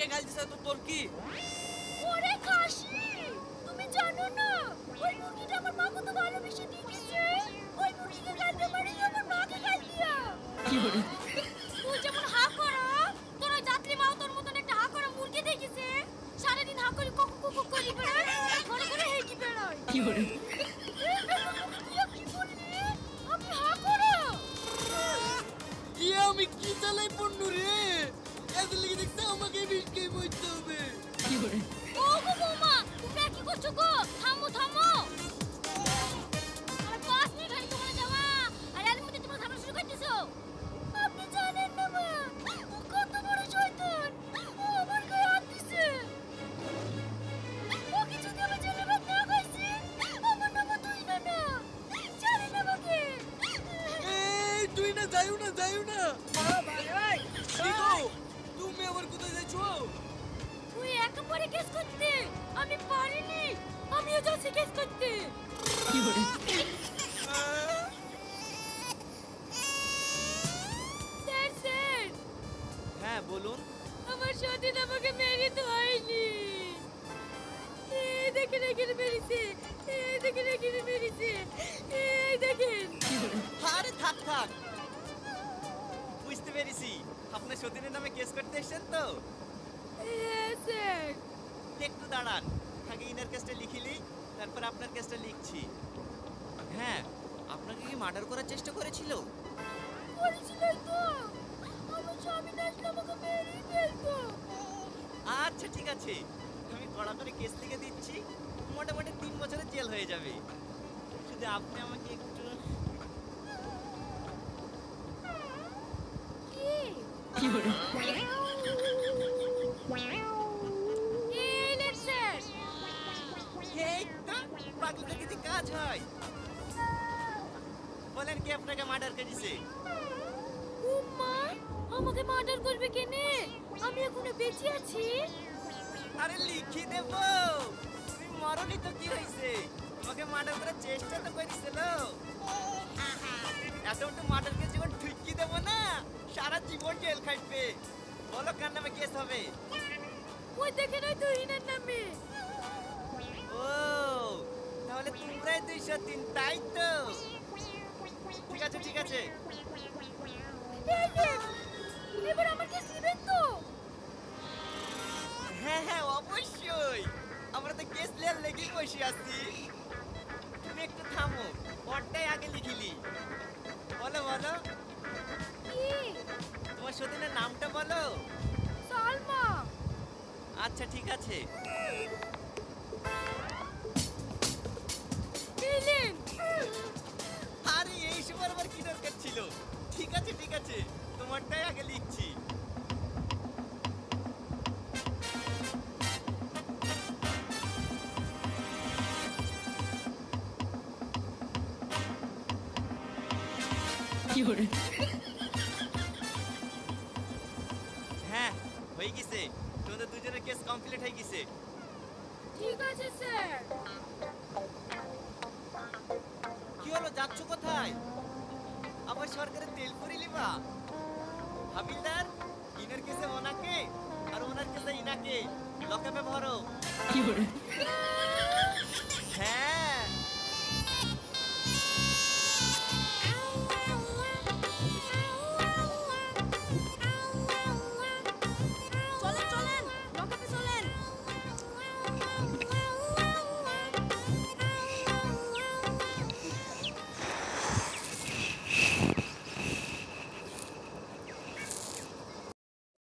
কে গাল দিছে তো তোর কি? ওরে কাশি, তুমি জানো না ওই মুরগিটা আমার মা কত ভালোবেসে দিয়ে গেছে। ওই মুরগিকে গাল দেওয়া মানে আমার মাকে গাল দিয়া। কি বলে? তুই যেমন হা করা, তোর ওই যাত্রী মাও তোর মতন একটা হা করা মুরগি দেখেছে। সারাদিন হা করে কুকু কুকু করে বেড়ায়, ঘরে ঘরে হেঁটে বেড়ায়। কি বলে? কি বললি? আমি হা করা। আমি কি চালাই পড়নু রে? এত লিখে দেখতে আমাকে বিষ্কে বইতে হবে। কি বলে? ও গো বৌমা, তুমি কি করছো গো? থামো থামো। আর 5 মিনিট হয়ে তোমার যাওয়া, আর এর মধ্যে তোমরা ঝামেলা শুরু করতেছো। আপনি জানেন না মা, ও কত বড় শয়তান। ও আমার গায়ে হাত দিছে। ও কি যদি আমি জেলে ভাত না খাইছি, আমার নাম তুই না না। জানেন আমাকে। এই তুই না যাইও না, যাইও না। ভাই কি গো? তুমি আবার কোথায় যাচ্ছো? তুই একেবারে কেস করতে। আমি পারিনি। আমিও যাচ্ছি কেস করতে। কি বলে? স্যার স্যার, হ্যাঁ বলুন। আমার সতীন আমাকে মেরে তো হয়নি। এই দেখেন এখানে মেরেছে, এই দেখেন এখানে মেরেছে, এই দেখেন। আরে থাক থাক, বুঝতে পেরেছি আপনার সতীনের নামে কেস করতে এসেছেন তো। হ্যাঁ স্যার। একটু দাঁড়ান, আগে ইনার কেসটা লিখিলি, তারপর আপনার কেসটা লিখছি। হ্যাঁ, আপনাকে কি মার্ডার করার চেষ্টা করেছিল? করেছিলেন তো, আমার স্বামী না আসলে আমাকে মেরেই ফেলতো। আচ্ছা ঠিক আছে, আমি কড়া করে কেস লিখে দিচ্ছি, মোটামুটি 3 বছরের জেল হয়ে যাবে। শুধু আপনি আমাকে একটু কি বলে? এই নেন স্যার। এই তো পাগলা কিছু কাজ হয়। বলেন কি আপনাকে মার্ডার করেছে? উম্মা, আমাকে মার্ডার করবে কেনে? আমি এখনো বেঁচে আছি। আরে লিখি দেব, তুমি মরনি তো কি হয়েছে? তোমাকে মার্ডার করার চেষ্টা তো করেছিল। এত মার্ডার কেস যখন ঠিকই দেবো না, সারা জীবন জেল খাটবে। বলো কার নামে কেস হবে? ওই দেখেন ওই তুহিনের নামে। ও তাহলে তোমরাই 203, তাই তো? ঠিক আছে ঠিক আছে। এই যে, এবার আমার কেস নেবেন তো? হ্যাঁ হ্যাঁ অবশ্যই, আমরা তো কেস লেয়ার লেগেই বসে আছি। তুমি একটু থামো, পরটাই আগে লিখিলি। বলো বলো, কি? তোমার সতীনের নামটা বলো। সালমা। আচ্ছা ঠিক আছে। এলেন। আরে এই সময় আবার কি দরকার ছিল? ঠিক আছে ঠিক আছে, তোমারটাই আগে লিখছি। কি করে? হ্যাঁ হয়ে গেছে, তোমাদের দুজনের কেস কমপ্লিট হয়ে গেছে। ঠিক আছে স্যার। কি হলো, যাচ্ছ কোথায়? আবার সরকারের তেল পুরি লিবা? হাবিলদার, ইনার কেসে ওনাকে আর ওনার কেসে ইনাকে লকআপে ভরো। কি করে? হ্যাঁ